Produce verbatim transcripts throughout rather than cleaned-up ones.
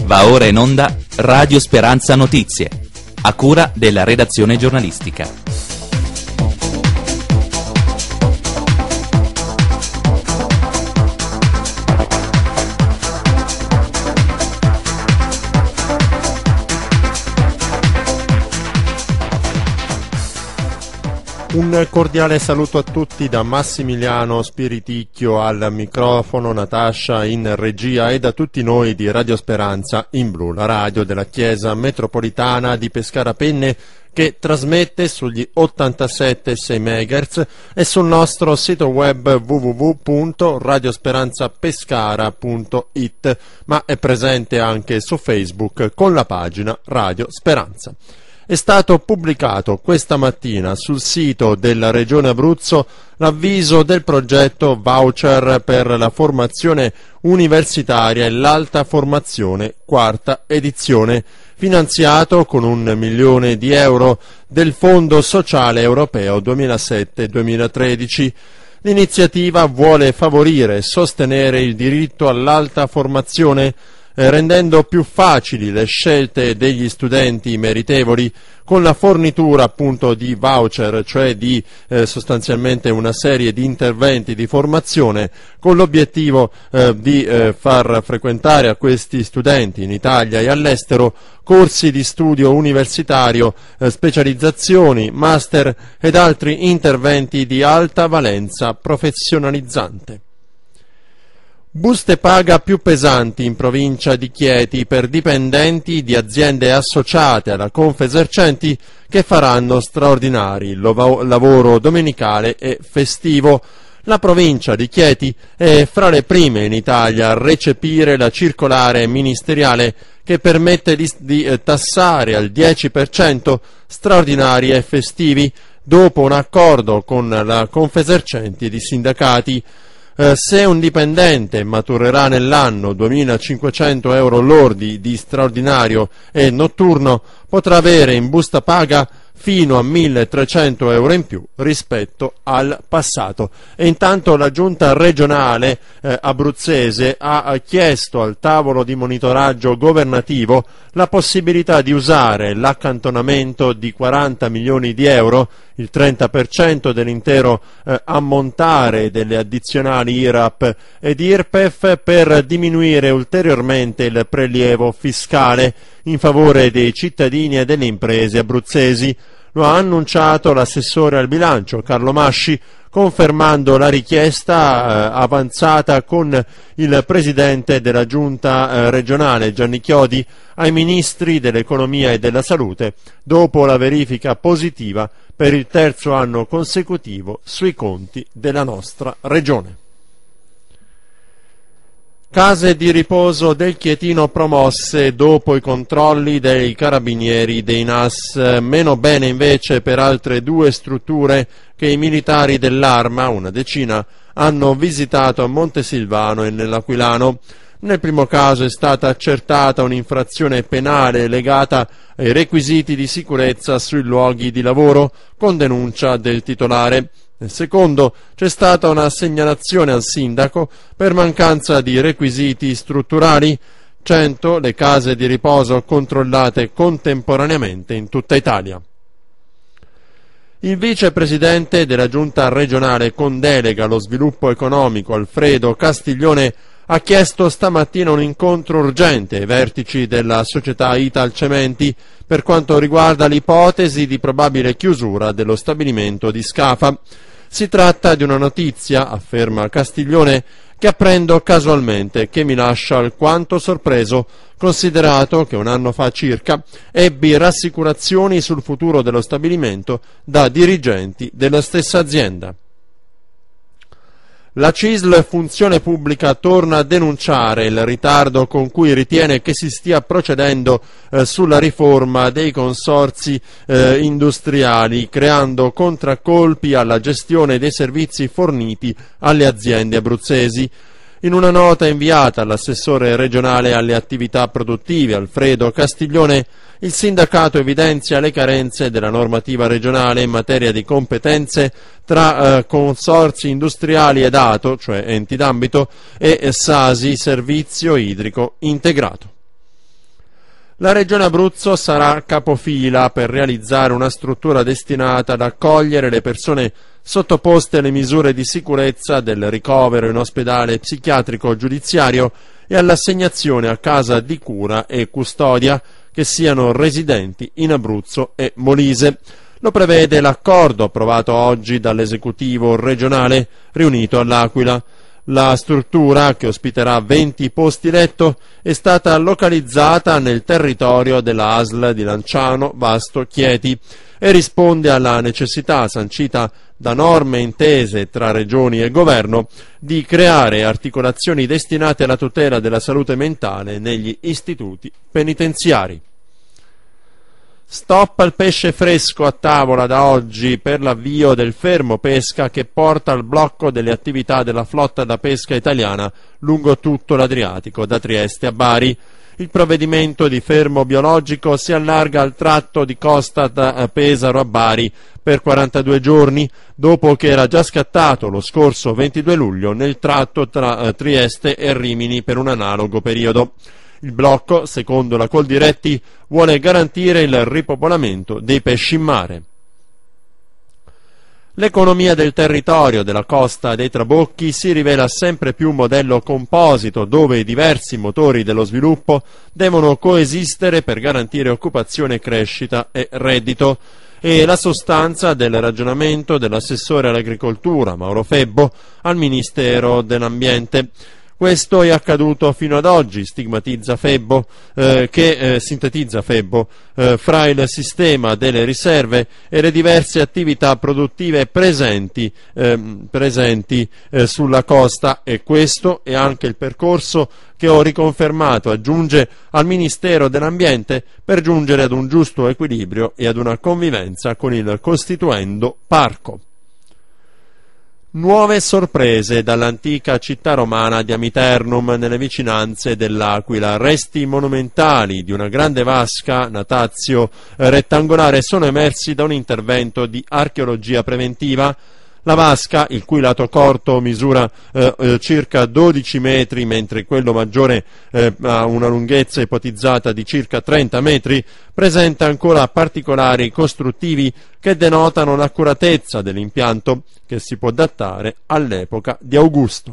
Va ora in onda Radio Speranza Notizie, a cura della redazione giornalistica. Un cordiale saluto a tutti da Massimiliano Spiriticchio al microfono, Natascia in regia e da tutti noi di Radio Speranza in Blu, la radio della Chiesa Metropolitana di Pescara Penne, che trasmette sugli ottantasette virgola sei megahertz e sul nostro sito web w w w punto radiosperanzapescara punto i t, ma è presente anche su Facebook con la pagina Radio Speranza. È stato pubblicato questa mattina sul sito della Regione Abruzzo l'avviso del progetto Voucher per la formazione universitaria e l'alta formazione, quarta edizione, finanziato con un milione di euro del Fondo Sociale Europeo duemilasette duemilatredici. L'iniziativa vuole favorire e sostenere il diritto all'alta formazione, rendendo più facili le scelte degli studenti meritevoli con la fornitura appunto di voucher, cioè di eh, sostanzialmente una serie di interventi di formazione con l'obiettivo eh, di eh, far frequentare a questi studenti in Italia e all'estero corsi di studio universitario, eh, specializzazioni, master ed altri interventi di alta valenza professionalizzante. Buste paga più pesanti in provincia di Chieti per dipendenti di aziende associate alla Confesercenti che faranno straordinari lavoro domenicale e festivo. La provincia di Chieti è fra le prime in Italia a recepire la circolare ministeriale che permette di, di eh, tassare al dieci per cento straordinari e festivi dopo un accordo con la Confesercenti ed i sindacati. Eh, se un dipendente maturerà nell'anno duemilacinquecento euro lordi di straordinario e notturno, potrà avere in busta paga fino a milletrecento euro in più rispetto al passato. E intanto la giunta regionale eh, abruzzese ha chiesto al tavolo di monitoraggio governativo la possibilità di usare l'accantonamento di quaranta milioni di euro, il trenta per cento dell'intero eh, ammontare delle addizionali I R A P ed I R P E F, per diminuire ulteriormente il prelievo fiscale in favore dei cittadini e delle imprese abruzzesi. Lo ha annunciato l'assessore al bilancio Carlo Masci, confermando la richiesta eh, avanzata con il presidente della giunta eh, regionale Gianni Chiodi ai ministri dell'economia e della salute dopo la verifica positiva per il terzo anno consecutivo sui conti della nostra regione. Case di riposo del Chietino promosse dopo i controlli dei carabinieri dei N A S, meno bene invece per altre due strutture che i militari dell'Arma, una decina, hanno visitato a Montesilvano e nell'Aquilano. Nel primo caso è stata accertata un'infrazione penale legata ai requisiti di sicurezza sui luoghi di lavoro con denuncia del titolare. Nel secondo c'è stata una segnalazione al sindaco per mancanza di requisiti strutturali. cento le case di riposo controllate contemporaneamente in tutta Italia. Il vicepresidente della giunta regionale con delega allo sviluppo economico Alfredo Castiglione ha chiesto stamattina un incontro urgente ai vertici della società Italcementi per quanto riguarda l'ipotesi di probabile chiusura dello stabilimento di Scafa. Si tratta di una notizia, afferma Castiglione, che apprendo casualmente, che mi lascia alquanto sorpreso, considerato che un anno fa circa ebbi rassicurazioni sul futuro dello stabilimento da dirigenti della stessa azienda. La C I S L Funzione Pubblica torna a denunciare il ritardo con cui ritiene che si stia procedendo eh, sulla riforma dei consorzi eh, industriali, creando contraccolpi alla gestione dei servizi forniti alle aziende abruzzesi. In una nota inviata all'assessore regionale alle attività produttive Alfredo Castiglione, il sindacato evidenzia le carenze della normativa regionale in materia di competenze tra eh, consorzi industriali ed A T O, cioè enti d'ambito, e S A S I, servizio idrico integrato. La Regione Abruzzo sarà capofila per realizzare una struttura destinata ad accogliere le persone sottoposte alle misure di sicurezza del ricovero in ospedale psichiatrico giudiziario e all'assegnazione a casa di cura e custodia che siano residenti in Abruzzo e Molise. Lo prevede l'accordo approvato oggi dall'esecutivo regionale riunito all'Aquila. La struttura, che ospiterà venti posti letto, è stata localizzata nel territorio della A S L di Lanciano, Vasto, Chieti e risponde alla necessità sancita da norme intese tra regioni e governo di creare articolazioni destinate alla tutela della salute mentale negli istituti penitenziari. Stop al pesce fresco a tavola da oggi per l'avvio del fermo pesca che porta al blocco delle attività della flotta da pesca italiana lungo tutto l'Adriatico, da Trieste a Bari. Il provvedimento di fermo biologico si allarga al tratto di costa da Pesaro a Bari per quarantadue giorni, dopo che era già scattato lo scorso ventidue luglio nel tratto tra Trieste e Rimini per un analogo periodo. Il blocco, secondo la Coldiretti, vuole garantire il ripopolamento dei pesci in mare. L'economia del territorio della costa dei Trabocchi si rivela sempre più un modello composito dove i diversi motori dello sviluppo devono coesistere per garantire occupazione, crescita e reddito. E la sostanza del ragionamento dell'assessore all'agricoltura Mauro Febbo al Ministero dell'Ambiente. Questo è accaduto fino ad oggi, stigmatizza Febbo, eh, che eh, sintetizza Febbo, eh, fra il sistema delle riserve e le diverse attività produttive presenti, eh, presenti eh, sulla costa, e questo è anche il percorso che ho riconfermato, aggiunge, al Ministero dell'Ambiente per giungere ad un giusto equilibrio e ad una convivenza con il costituendo parco. Nuove sorprese dall'antica città romana di Amiternum nelle vicinanze dell'Aquila. Resti monumentali di una grande vasca natazio rettangolare sono emersi da un intervento di archeologia preventiva. La vasca, il cui lato corto misura eh, eh, circa dodici metri, mentre quello maggiore eh, ha una lunghezza ipotizzata di circa trenta metri, presenta ancora particolari costruttivi che denotano l'accuratezza dell'impianto, che si può datare all'epoca di Augusto.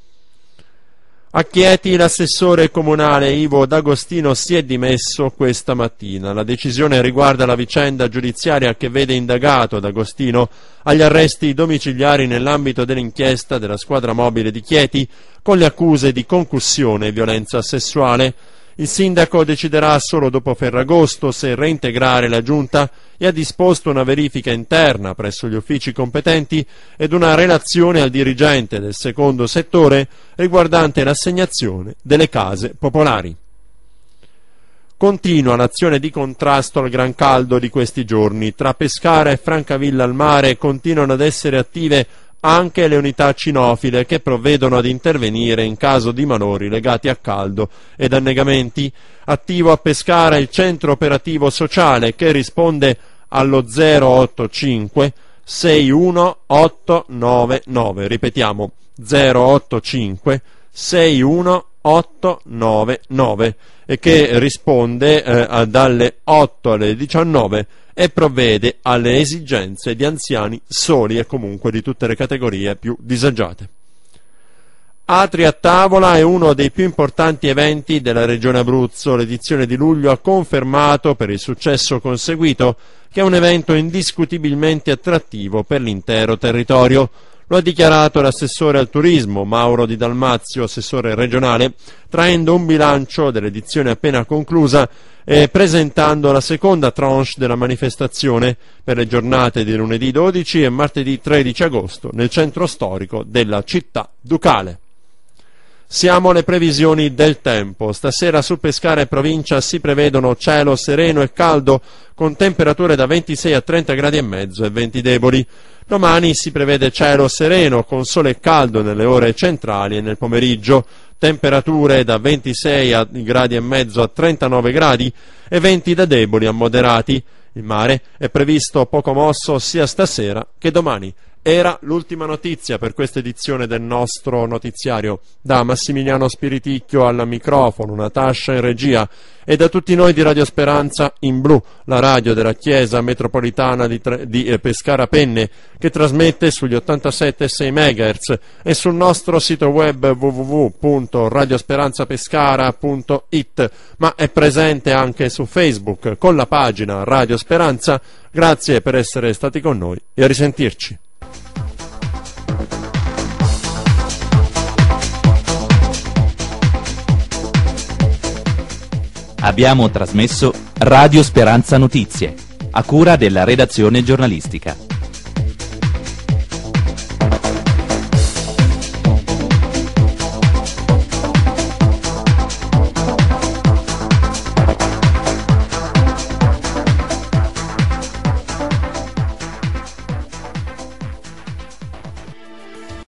A Chieti l'assessore comunale Ivo D'Agostino si è dimesso questa mattina. La decisione riguarda la vicenda giudiziaria che vede indagato D'Agostino agli arresti domiciliari nell'ambito dell'inchiesta della squadra mobile di Chieti con le accuse di concussione e violenza sessuale. Il sindaco deciderà solo dopo Ferragosto se reintegrare la giunta e ha disposto una verifica interna presso gli uffici competenti ed una relazione al dirigente del secondo settore riguardante l'assegnazione delle case popolari. Continua l'azione di contrasto al gran caldo di questi giorni. Tra Pescara e Francavilla al Mare continuano ad essere attive anche le unità cinofile che provvedono ad intervenire in caso di malori legati a caldo ed annegamenti. Attivo a Pescara il centro operativo sociale che risponde allo zero otto cinque sei uno otto nove nove, ripetiamo zero otto cinque sei uno otto nove nove, e che risponde eh, dalle otto alle diciannove e provvede alle esigenze di anziani soli e comunque di tutte le categorie più disagiate. Atri a tavola è uno dei più importanti eventi della Regione Abruzzo. L'edizione di luglio ha confermato, per il successo conseguito, che è un evento indiscutibilmente attrattivo per l'intero territorio. Lo ha dichiarato l'assessore al turismo Mauro Di Dalmazio, assessore regionale, traendo un bilancio dell'edizione appena conclusa e presentando la seconda tranche della manifestazione per le giornate di lunedì dodici e martedì tredici agosto nel centro storico della città ducale. Siamo alle previsioni del tempo. Stasera su Pescara e provincia si prevedono cielo sereno e caldo con temperature da ventisei a trenta gradi e mezzo e venti deboli. Domani si prevede cielo sereno con sole e caldo nelle ore centrali e nel pomeriggio, temperature da ventisei gradi e mezzo a trentanove gradi e venti da deboli a moderati. Il mare è previsto poco mosso sia stasera che domani. era l'ultima notizia per questa edizione del nostro notiziario. Da Massimiliano Spiriticchio al microfono, Natascia in regia e da tutti noi di Radio Speranza in Blu, la radio della Chiesa metropolitana di, di eh, Pescara Penne, che trasmette sugli ottantasette virgola sei megahertz e sul nostro sito web w w w punto radiosperanzapescara punto i t, ma è presente anche su Facebook con la pagina Radio Speranza. Grazie per essere stati con noi e a risentirci. Abbiamo trasmesso Radio Speranza Notizie, a cura della redazione giornalistica.